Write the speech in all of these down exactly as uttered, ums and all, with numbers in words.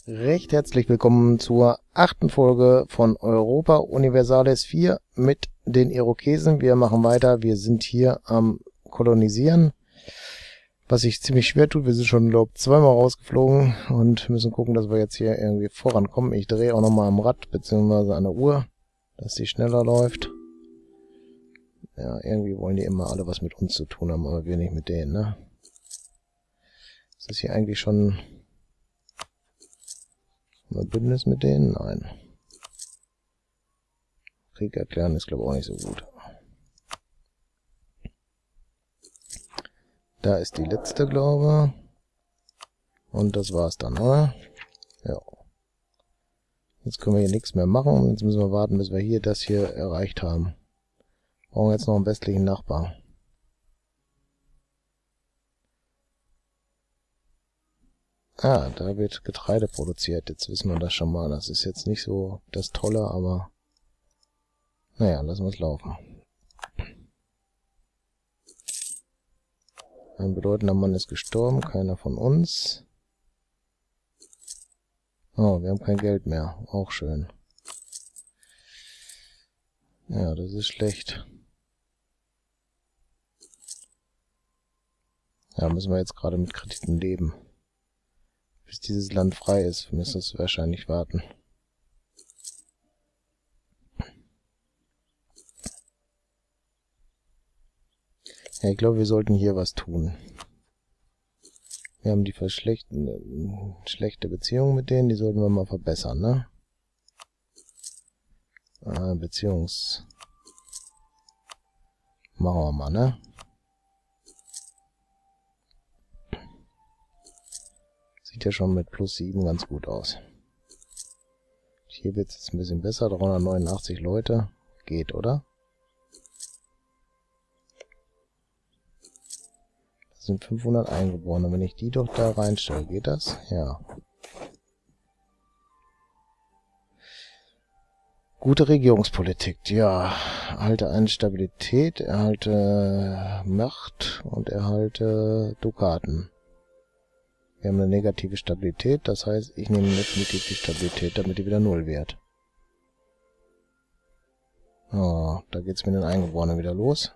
Recht herzlich willkommen zur achten Folge von Europa Universalis vier mit den Irokesen. Wir machen weiter. Wir sind hier am Kolonisieren, was sich ziemlich schwer tut. Wir sind schon, glaube ich, zweimal rausgeflogen und müssen gucken, dass wir jetzt hier irgendwie vorankommen. Ich drehe auch nochmal am Rad bzw. an der Uhr, dass die schneller läuft. Ja, irgendwie wollen die immer alle was mit uns zu tun haben, aber wir nicht mit denen, ne? Ist das hier eigentlich schon ein Bündnis mit denen? Nein. Krieg erklären ist, glaube ich, auch nicht so gut. Da ist die letzte, glaube ich. Und das war's dann, oder? Ja. Jetzt können wir hier nichts mehr machen. Jetzt müssen wir warten, bis wir hier das hier erreicht haben. Brauchen wir jetzt noch einen westlichen Nachbar. Ah, da wird Getreide produziert. Jetzt wissen wir das schon mal. Das ist jetzt nicht so das Tolle, aber naja, lassen wir es laufen. Ein bedeutender Mann ist gestorben, keiner von uns. Oh, wir haben kein Geld mehr. Auch schön. Ja, das ist schlecht. Ja, müssen wir jetzt gerade mit Krediten leben. Bis dieses Land frei ist, müssen wir es wahrscheinlich warten. Ja, ich glaube, wir sollten hier was tun. Wir haben die verschlechten, schlechte Beziehungen mit denen, die sollten wir mal verbessern, ne? Ah, Beziehungs... Machen wir mal, ne? Sieht ja schon mit plus sieben ganz gut aus. Hier wird es jetzt ein bisschen besser. dreihundertneunundachtzig Leute. Geht, oder? Das sind fünfhundert Eingeborene. Wenn ich die doch da reinstelle, geht das? Ja. Gute Regierungspolitik. Ja. Erhalte eine Stabilität, erhalte Macht und erhalte Dukaten. Wir haben eine negative Stabilität, das heißt, ich nehme definitiv die Stabilität, damit die wieder null wird. Oh, da geht's mit den Eingeborenen wieder los.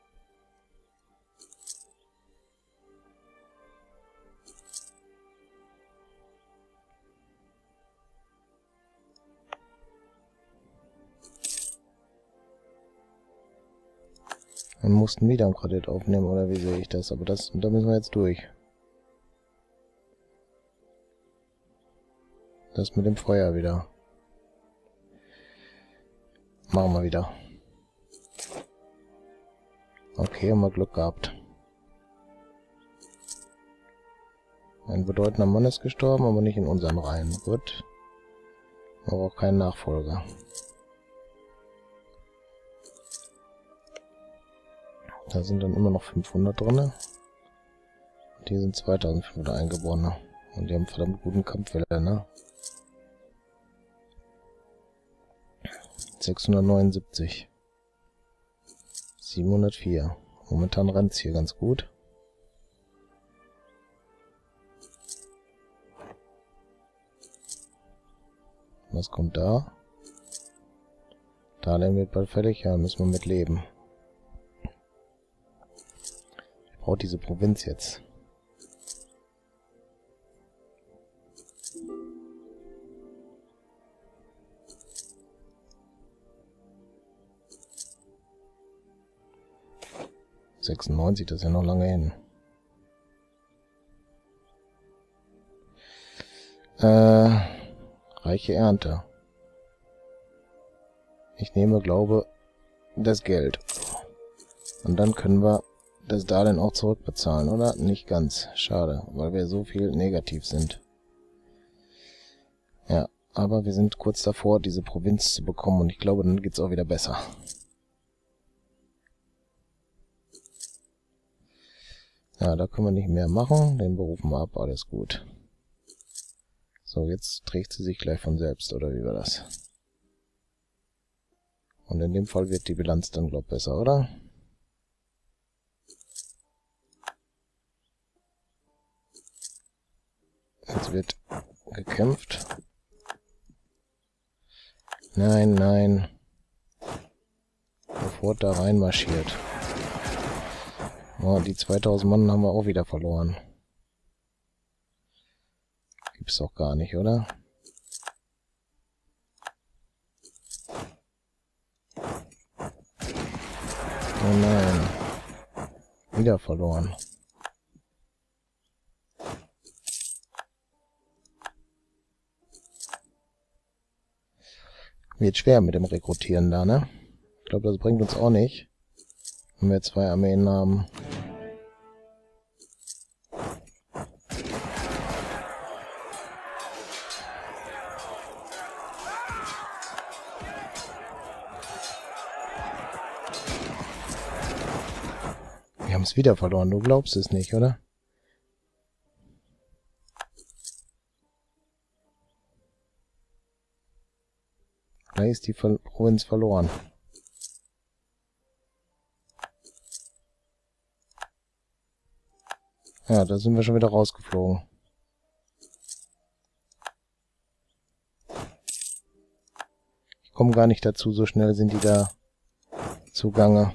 Wir mussten wieder einen Kredit aufnehmen, oder wie sehe ich das? Aber das, da müssen wir jetzt durch. Das mit dem Feuer wieder. Machen wir wieder. Okay, haben wir Glück gehabt. Ein bedeutender Mann ist gestorben, aber nicht in unseren Reihen. Gut. Aber auch kein Nachfolger. Da sind dann immer noch fünfhundert drin. Und hier sind zweitausendfünfhundert Eingeborene. Und die haben verdammt guten Kampfwille, ne? sechshundertneunundsiebzig. siebenhundertvier. Momentan rennt es hier ganz gut. Was kommt da? Darlehen wird bald fertig. Ja, müssen wir mit leben. Ich brauche diese Provinz jetzt. sechsundneunzig, das ist ja noch lange hin. Äh, reiche Ernte. Ich nehme, glaube, das Geld. Und dann können wir das Darlehen auch zurückbezahlen, oder? Nicht ganz. Schade, weil wir so viel negativ sind. Ja, aber wir sind kurz davor, diese Provinz zu bekommen und ich glaube, dann geht's auch wieder besser. Ja, da können wir nicht mehr machen. Den berufen wir ab. Alles gut. So, jetzt trägt sie sich gleich von selbst, oder wie war das? Und in dem Fall wird die Bilanz dann, glaube ich, besser, oder? Jetzt wird gekämpft. Nein, nein. Sofort da reinmarschiert. Oh, die zweitausend Mann haben wir auch wieder verloren. Gibt's doch gar nicht, oder? Oh nein. Wieder verloren. Wird schwer mit dem Rekrutieren da, ne? Ich glaube, das bringt uns auch nicht, wenn wir zwei Armeen haben. Wir haben es wieder verloren, du glaubst es nicht, oder? Gleich ist die Ver- Provinz verloren. Ja, da sind wir schon wieder rausgeflogen. Ich komme gar nicht dazu, so schnell sind die da zugange.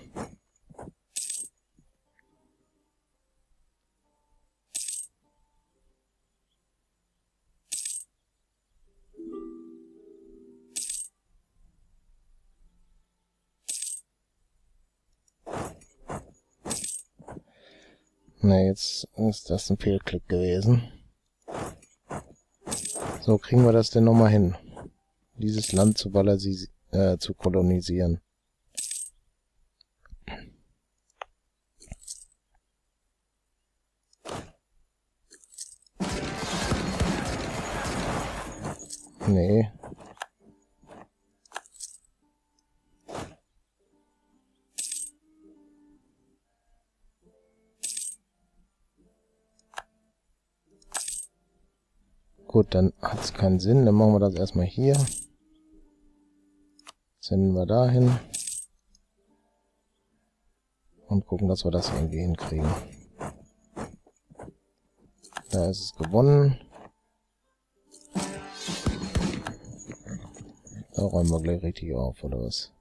Ne, jetzt ist das ein Fehlklick gewesen. So, kriegen wir das denn nochmal hin? Dieses Land zu, äh, zu kolonisieren. Nee. Gut, dann hat es keinen Sinn. Dann machen wir das erstmal hier. Senden wir dahin. Und gucken, dass wir das irgendwie hinkriegen. Da ist es gewonnen. Da räumen wir gleich richtig auf, oder was?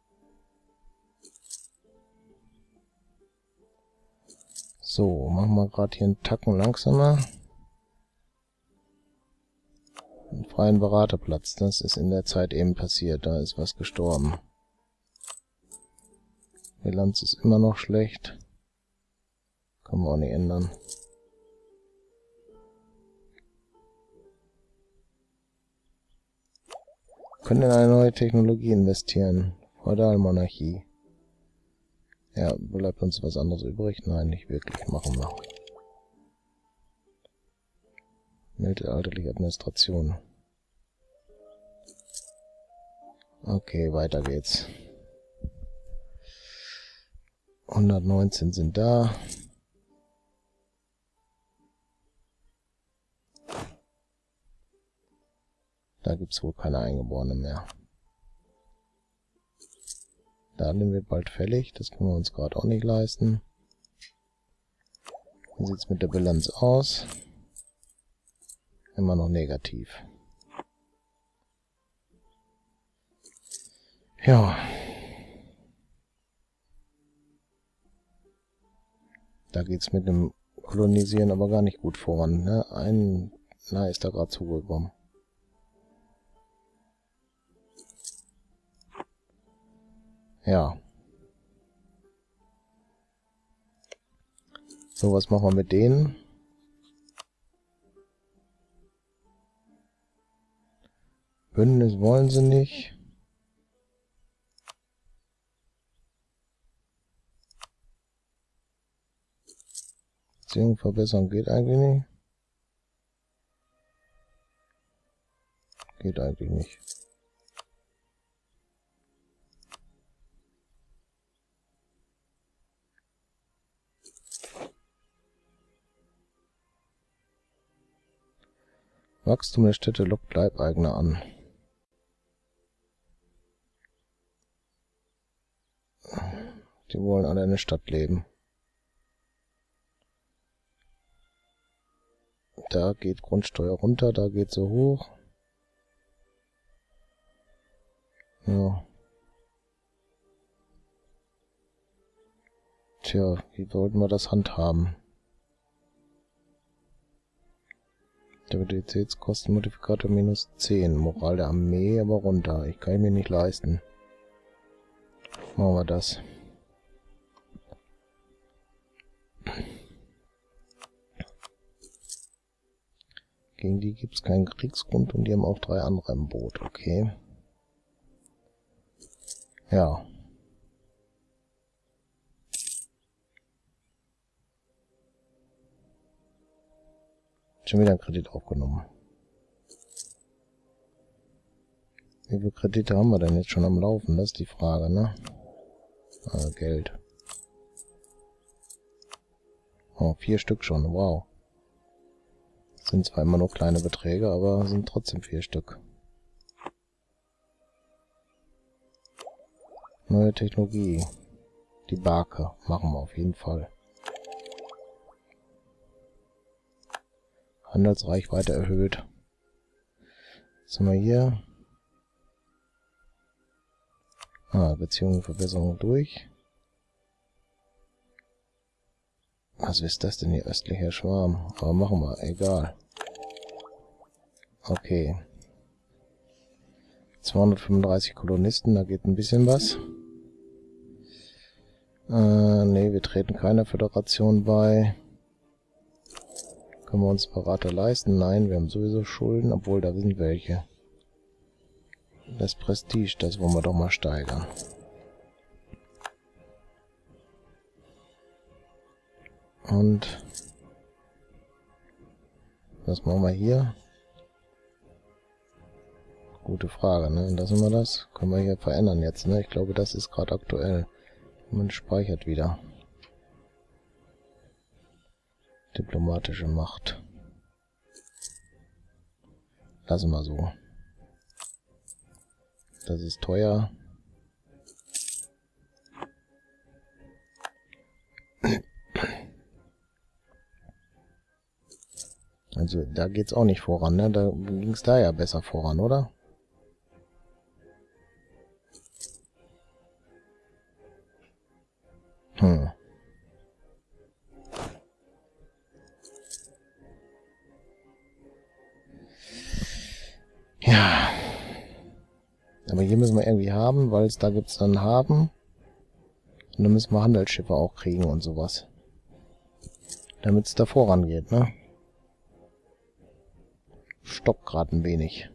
So, machen wir gerade hier einen Tacken langsamer. Einen freien Beraterplatz, das ist in der Zeit eben passiert, da ist was gestorben. Bilanz ist immer noch schlecht. Kann man auch nicht ändern. Können in eine neue Technologie investieren. Feudalmonarchie. Ja, bleibt uns was anderes übrig? Nein, nicht wirklich. Machen wir. Mittelalterliche Administration. Okay, weiter geht's. hundertneunzehn sind da. Da gibt's wohl keine Eingeborenen mehr. Darlehen wird bald fällig. Das können wir uns gerade auch nicht leisten. Wie sieht's mit der Bilanz aus? Immer noch negativ. Ja. Da geht's mit dem Kolonisieren aber gar nicht gut voran. Ne? Ein Na ist da gerade zugekommen. Ja. So, was machen wir mit denen? Bündnis wollen sie nicht. Beziehung verbessern geht eigentlich nicht. Geht eigentlich nicht. Wachstum der Städte lockt Leibeigene an. Die wollen alle in der Stadt leben. Da geht Grundsteuer runter, da geht sie hoch. Ja. Tja, wie wollten wir das handhaben? Stabilitätskostenmodifikator minus zehn. Moral der Armee aber runter. Ich kann mir nicht leisten. Machen wir das. Gegen die gibt es keinen Kriegsgrund und die haben auch drei andere im Boot. Okay. Ja. Schon wieder ein Kredit aufgenommen. Wie viele Kredite haben wir denn jetzt schon am Laufen? Das ist die Frage, ne? Ah, Geld. Oh, vier Stück schon. Wow. Sind zwar immer nur kleine Beträge, aber sind trotzdem vier Stück. Neue Technologie. Die Barke. Machen wir auf jeden Fall. Handelsreichweite erhöht. Was haben wir hier? Ah, Beziehungen, Verbesserung durch. Was ist das denn hier? Östlicher Schwarm. Aber machen wir. Egal. Okay. zweihundertfünfunddreißig Kolonisten. Da geht ein bisschen was. Äh, nee, wir treten keiner Föderation bei. Können wir uns Berater leisten? Nein, wir haben sowieso Schulden, obwohl da sind welche. Das Prestige, das wollen wir doch mal steigern. Und was machen wir hier? Gute Frage, ne? Lassen wir das? Können wir hier verändern jetzt, ne? Ich glaube, das ist gerade aktuell. Man speichert wieder. Diplomatische Macht. Lassen wir so. Das ist teuer. Also da geht's auch nicht voran, ne? Da ging's da ja besser voran, oder? Hm. Ja. Aber hier müssen wir irgendwie haben, weil es da gibt's dann Hafen. Und dann müssen wir Handelsschiffe auch kriegen und sowas. Damit es da vorangeht, ne? Stoppt gerade ein wenig.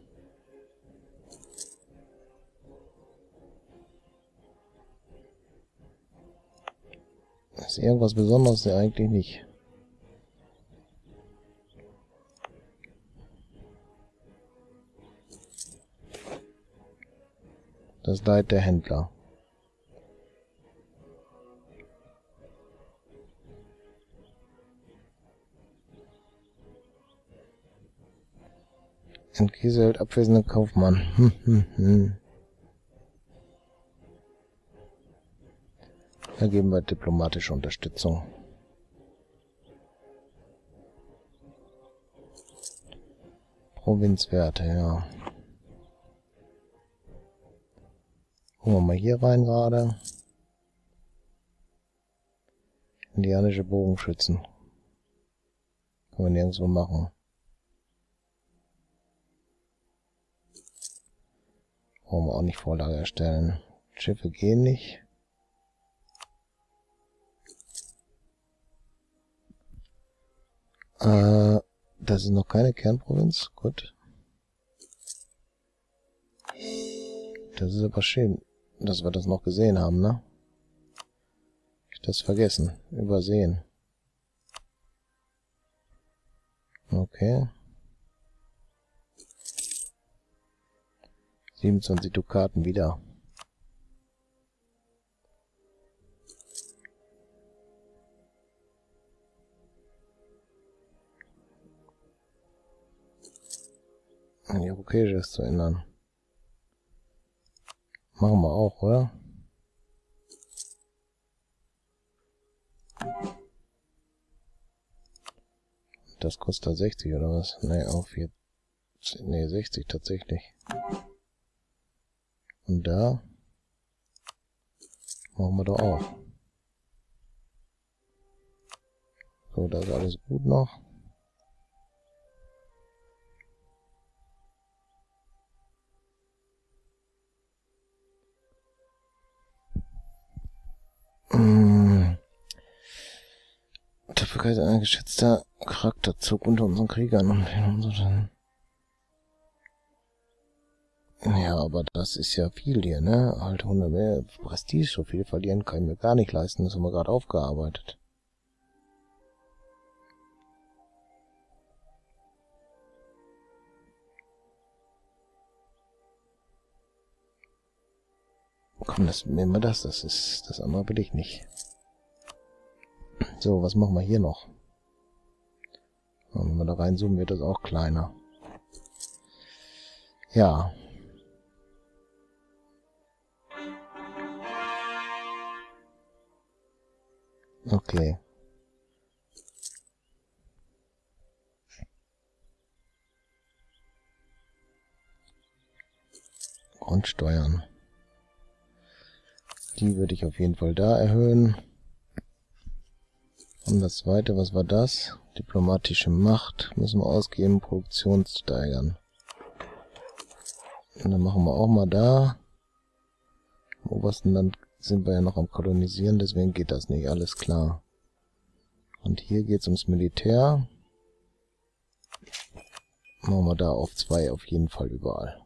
Ist irgendwas Besonderes ja eigentlich nicht. Das Leid der Händler. Entgieselt abwesender Kaufmann. Hm, hm, hm. Da geben wir diplomatische Unterstützung. Provinzwerte, ja. Gucken wir mal hier rein gerade. Indianische Bogenschützen. Können wir nirgendwo machen. Brauchen wir auch nicht Vorlage erstellen. Schiffe gehen nicht. Äh, das ist noch keine Kernprovinz. Gut. Das ist aber schön, dass wir das noch gesehen haben, ne? Ich das vergessen. Übersehen. Okay. siebenundzwanzig Dukaten wieder. Die europäische ist zu ändern. Machen wir auch, oder? das kostet sechzig oder was? Ne, auch vier. Ne, sechzig tatsächlich. Und da machen wir doch auch. So, da ist alles gut noch. Mmh. Tapferkeit ist ein geschätzter Charakterzug unter unseren Kriegern und in unseren... Ja, aber das ist ja viel hier, ne? Halt hundert mehr Prestige, so viel verlieren kann ich mir gar nicht leisten. Das haben wir gerade aufgearbeitet. Komm, das nehmen wir das. Das ist das andere will ich nicht. So, was machen wir hier noch? Und wenn wir da reinzoomen, wird das auch kleiner. Ja. Okay. Grundsteuern. Die würde ich auf jeden Fall da erhöhen. Und das zweite, was war das? Diplomatische Macht müssen wir ausgeben, Produktion steigern. Und dann machen wir auch mal da. Im obersten Land sind wir ja noch am Kolonisieren, deswegen geht das nicht, alles klar. Und hier geht es ums Militär. Machen wir da auf zwei auf jeden Fall überall.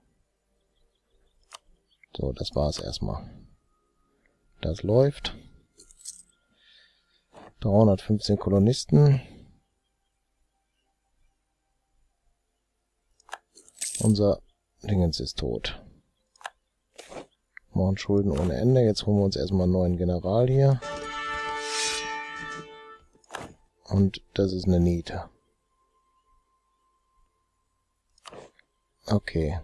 So, das war's erstmal. Das läuft. dreihundertfünfzehn Kolonisten. Unser Dingens ist tot. Machen Schulden ohne Ende. Jetzt holen wir uns erstmal einen neuen General hier. Und das ist eine Niete. Okay.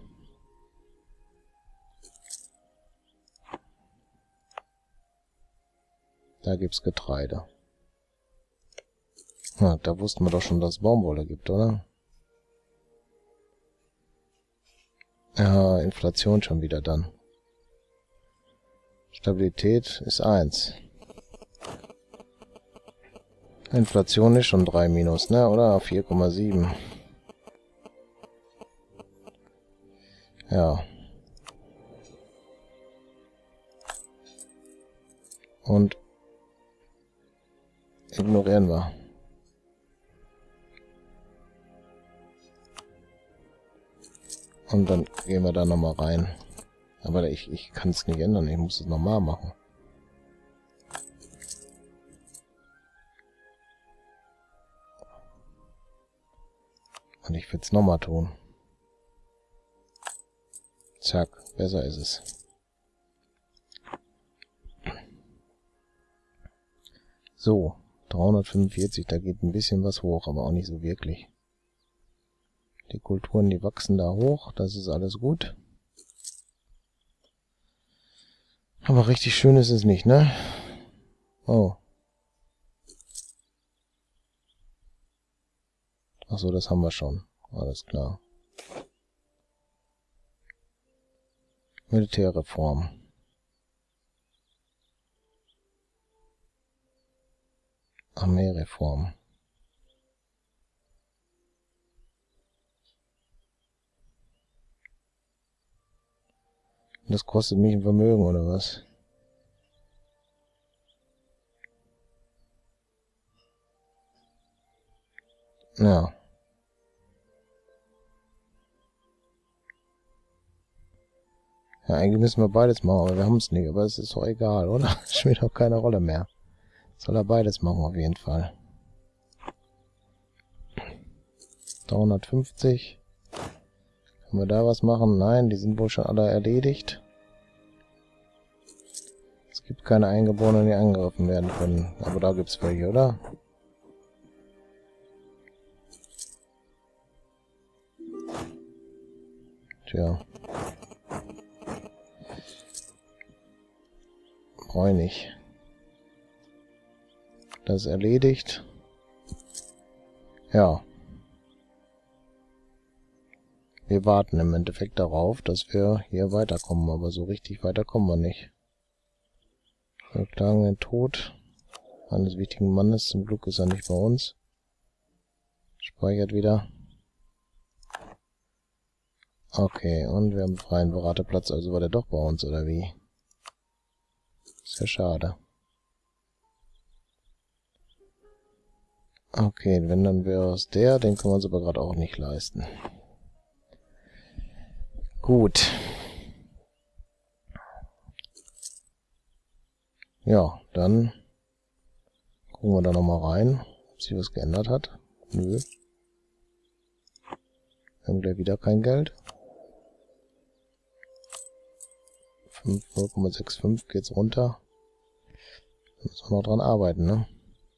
Da gibt's Getreide. Na, da wussten wir doch schon, dass es Baumwolle gibt, oder? Ja, Inflation schon wieder dann. Stabilität ist eins. Inflation ist schon drei minus, ne? Oder? vier Komma sieben. Ja. Und ignorieren wir. Und dann gehen wir da nochmal rein. Aber ich, ich kann es nicht ändern. Ich muss es nochmal machen. Und ich will es nochmal tun. Zack, besser ist es. So, dreihundertfünfundvierzig, da geht ein bisschen was hoch, aber auch nicht so wirklich. Die Kulturen, die wachsen da hoch, das ist alles gut. Aber richtig schön ist es nicht, ne? Oh. Ach so, das haben wir schon. Alles klar. Militärreform. Armeereform. Das kostet mich ein Vermögen, oder was? Ja. Ja, eigentlich müssen wir beides machen, aber wir haben es nicht. Aber es ist doch egal, oder? Es spielt auch keine Rolle mehr. Soll er beides machen, auf jeden Fall. dreihundertfünfzig. Können wir da was machen? Nein, die sind wohl schon alle erledigt. Es gibt keine Eingeborenen, die angegriffen werden können. Aber da gibt es welche, oder? Tja. Brauche ich nicht. Das ist erledigt. Ja. Wir warten im Endeffekt darauf, dass wir hier weiterkommen, aber so richtig weiter kommen wir nicht. Wir klagen den Tod eines wichtigen Mannes. Zum Glück ist er nicht bei uns. Speichert wieder. Okay, und wir haben freien Beraterplatz, also war der doch bei uns, oder wie? Ist ja schade. Okay, wenn, dann wäre es der, den können wir uns aber gerade auch nicht leisten. Gut. Ja, dann gucken wir da nochmal rein, ob sich was geändert hat. Nö. Wir haben gleich wieder kein Geld. null Komma fünfundsechzig geht's runter. Da müssen wir noch dran arbeiten, ne?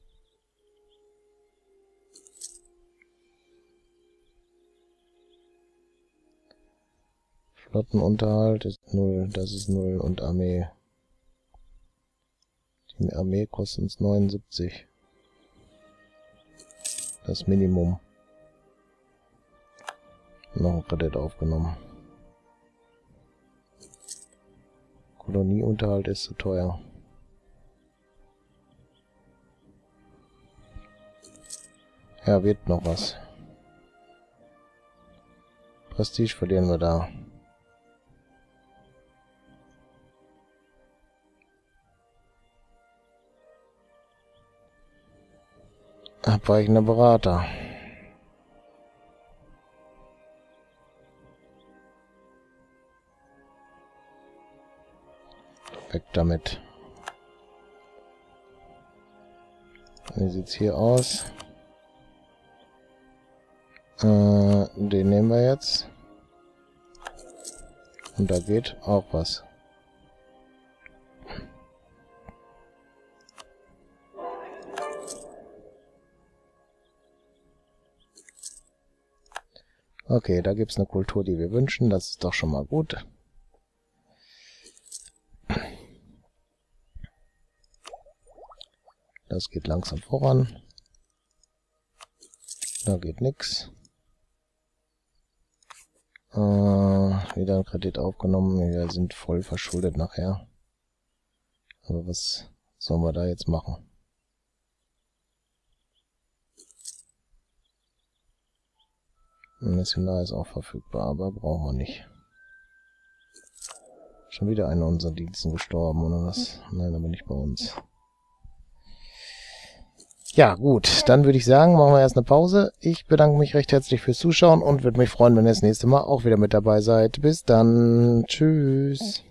Flottenunterhalt ist null, das ist null und Armee. Die Armee kostet uns neunundsiebzig. Das Minimum. Noch ein Kredit aufgenommen. Kolonieunterhalt ist zu teuer. Ja, wird noch was. Prestige verlieren wir da. Abweichender Berater. Weg damit. Wie sieht's hier aus? Äh, den nehmen wir jetzt. Und da geht auch was. Okay, da gibt es eine Kultur, die wir wünschen. Das ist doch schon mal gut. Das geht langsam voran. Da geht nichts. Äh, wieder ein Kredit aufgenommen. Wir sind voll verschuldet nachher. Aber was sollen wir da jetzt machen? Ein Missionar ist auch verfügbar, aber brauchen wir nicht. Schon wieder einer unserer Diensten gestorben, oder was? Nein, aber nicht bei uns. Ja, gut. Dann würde ich sagen, machen wir erst eine Pause. Ich bedanke mich recht herzlich fürs Zuschauen und würde mich freuen, wenn ihr das nächste Mal auch wieder mit dabei seid. Bis dann. Tschüss.